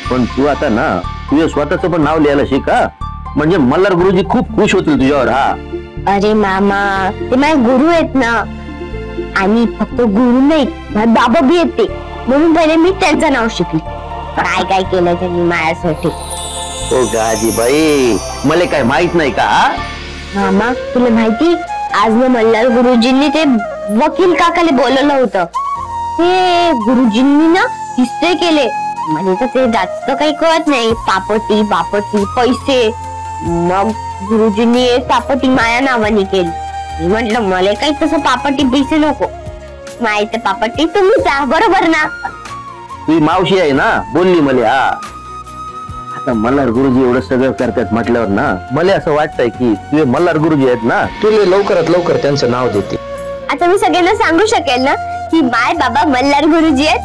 पण तू आता ना तुझ्या स्वतःच पण नाव लिहायला शिका, म्हणजे मल्हार गुरुजी खूप खुश होतील तुझ्यावर. हा अरे मामा, ते माझे गुरु आहेत ना. आणि फक्त गुरु नाही, माझे बाबा बी आहेत ते, म्हणून पहिले मी त्यांचं नाव शिकले. काय काय केलं त्यांनी माझ्यासाठी. हो गाजी बाई, मला काय माहित नाही का? मामा तुला माहिती, आज ना मल्हार गुरुजींनी ते वकील काकाला बोलवलं होतं. ते गुरुजींनी ना हिस्से केले. म्हणजे तर ते जास्त काही कळत नाही, पापटी बापटी पैसे. मग गुरुजींनी एक पापटी माझ्या नावाने केली. मी म्हंटल मला काही तसं पापटी पैसे नको, माहिती पापटी तुम्ही जा, बरोबर ना? तुझी मावशी आहे ना, बोलली मला. हा आता मल्हार गुरुजी एवढं सगळं करतात म्हटल्यावर ना, मला असं वाटतंय की तुझे मल्हार गुरुजी आहेत ना, तुला लवकरात लवकर त्यांचं नाव देते. आता मी सगळ्यांना सांगू शकेल ना की माय बाबा मल्हार गुरुजी आहेत.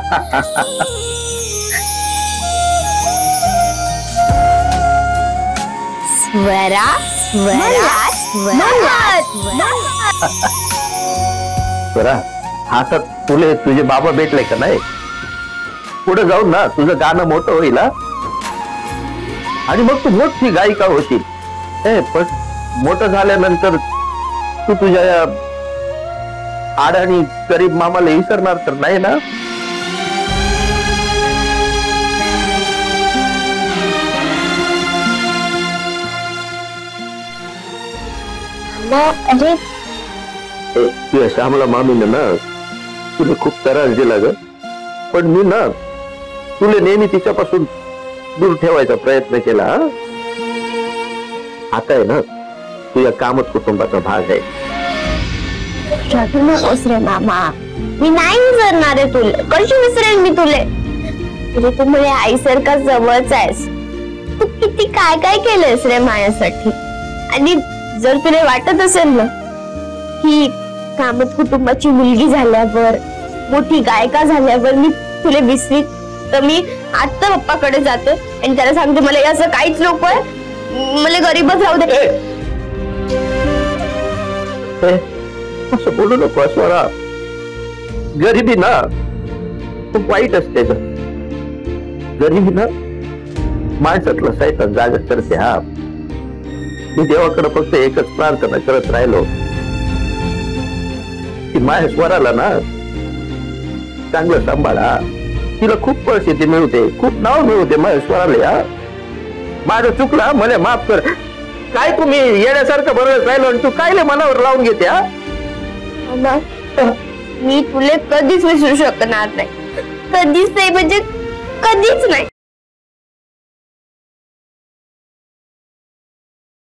स्वरा स्वरा स्वरा. स्वरा, आता तुले तुझे बाबा भेटले का नाही? पुढे जाऊन ना तुझं गाणं मोठं होईल आणि मग तू मोठी गायिका होशील. पण मोठं झाल्यानंतर तू तुझ्या आड आणि गरीब मामाला विसरणार तर नाही ना? अरे तुझ्या श्यामला मामीनं ना तुला खूप त्रास दिला ग, पण मी ना तुला नेहमी तिच्यापासून दूर ठेवायचा प्रयत्न केला. आता आहे ना तुझ्या कामत कुटुंबाचा भाग आहे. रडू नकोस रे मामा, मी नाही विसरणार आहे तुला. कशी विसरेल मी तुले? तू मला आईसारखा जवळच आहेस. तू किती काय काय केलंस रे माझ्यासाठी. आणि जर तुला वाटत असेल ना की कामत कुटुंबाची मुलगी झाल्यावर, मोठी गायिका झाल्यावर मी तुला विसरीत, तर मी आता पप्पाकडे जाते आणि त्याला सांगते मला असं काहीच नकोय, मला गरीबच राहू दे. असं बोलू नको स्वरा, गरिबी ना खूप वाईट असते ग. गरिबी ना माणसातला सैतान जागा करते. हा मी देवाकडे फक्त एकच प्रार्थना करत राहिलो की माझ्या स्वराला ना चांगलं सांभाळा, तिला खूप परिस्थिती मिळते, खूप नाव मिळते माझ्या स्वराला. माझं चुकला, मला माफ कर. काय तुम्ही येण्यासारखं बरोबर राहिलो आणि तू काय मनावर लावून घेते? मी तुला कधीच विसरू शकणार नाही, कधीच नाही, म्हणजे कधीच नाही.